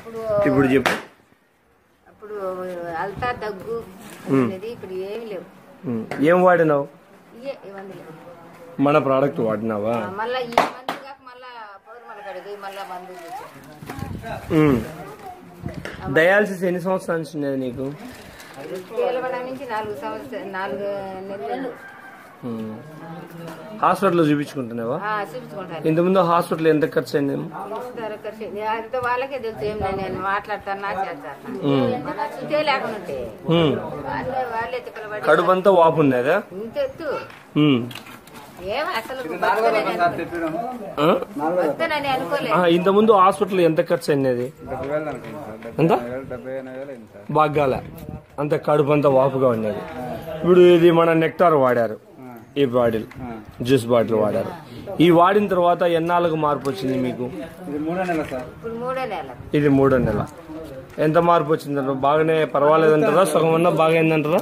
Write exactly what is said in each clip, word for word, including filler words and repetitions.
ఇప్పుడు చెప్పు. అప్పుడు అల్తా దగ్గు ఇప్పుడు ఏమి లేవు. ఏం వాడినావు? మన ప్రోడక్ట్ వాడినావా? మళ్ళా ఈ మందు కాక మళ్ళా పౌర్మల కడిగి మళ్ళా మందు. డయాలసిస్ ఎన్ని సంవత్సరాల నుంచి ఉన్నది నీకు? నుంచి నాలుగు సంవత్సరాలు నాలుగు నెలలు. హాస్పిటల్లో చూపించుకుంటున్నావా? ఇంతకుముందు హాస్పిటల్ ఎంత ఖర్చు అయింది? వాళ్ళకే తెలుసు. ఏం నేను మాట్లాడతాను లేకుండా కడుపు అంతా వాపు ఉన్నదా? ఇంతెత్తు ఇంత ముందు హాస్పిటల్ ఎంత ఖర్చు అయినది? ఎంత బాగాల అంత కడుపు అంతా వాపుగా ఉన్నది. ఇప్పుడు ఇది మన నెక్టార్ వాడారు, ఈ బాటిల్ జ్యూస్ బాటిల్ వాడారు. ఈ వాడిన తర్వాత ఎన్నాళ్ళకు మార్పు వచ్చింది మీకు? ఇది మూడో నెల. ఎంత మార్పు వచ్చిందంటారు? బాగానే పర్వాలేదంటారా? సగం అన్నా బాగైందంటారా?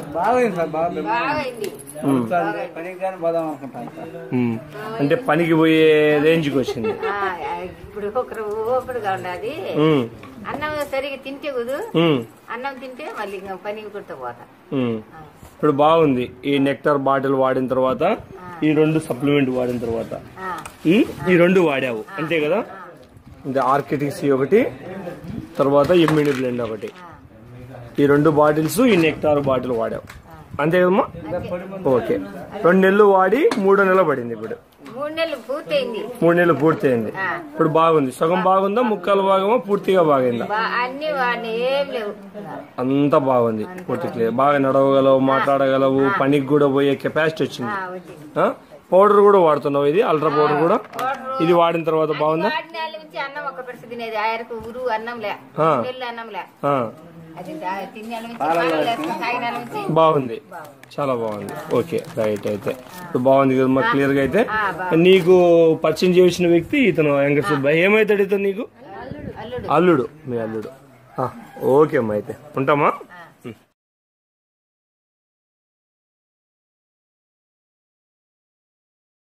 అంటే పనికి పోయే రేంజ్కి వచ్చింది. ఇప్పుడు ఒకరు ఓపెడుగా ఉన్నది. అన్నం సరిగా తింటే కుదు, అన్నం తింటే మళ్ళీ పనికి కుట్ట పోతా. ఇప్పుడు బాగుంది. ఈ నెక్టార్ బాటిల్ వాడిన తర్వాత, ఈ రెండు సప్లిమెంట్ వాడిన తర్వాత, ఈ రెండు వాడావు అంతే కదా? అంటే ఆర్కిటిక్స్ ఒకటి, తర్వాత ఇమ్యూని బ్లెండ్ ఒకటి, ఈ రెండు బాటిల్స్, ఈ నెక్టార్ బాటిల్ వాడావు అంతే కదమ్మా? ఓకే. రెండు నెలలు వాడి మూడో నెల పడింది. ఇప్పుడు మూడు నెలలు పూర్తయింది. మూడు నెలలు పూర్తయింది. ఇప్పుడు బాగుంది. సగం బాగుందా? ముక్కలు భాగమా? పూర్తిగా బాగైందా? అంతా బాగుంది. పూర్తి బాగా నడవగలవు, మాట్లాడగలవు, పనికి కూడా పోయే కెపాసిటీ వచ్చింది. పౌడర్ కూడా వాడుతున్నావు, ఇది అల్ట్రా పౌడర్ కూడా. ఇది వాడిన తర్వాత బాగుందా? బాగుంది, చాలా బాగుంది. Okay right. అయితే ఇప్పుడు బాగుంది కదా మాకు క్లియర్ గా. అయితే నీకు పరిచయం చేసిన వ్యక్తి ఇతను వెంకట సుబ్బయ్య. ఏమైతాడు ఇతను నీకు? అల్లుడు. మీ అల్లుడు. ఓకే అమ్మా, అయితే ఉంటామా?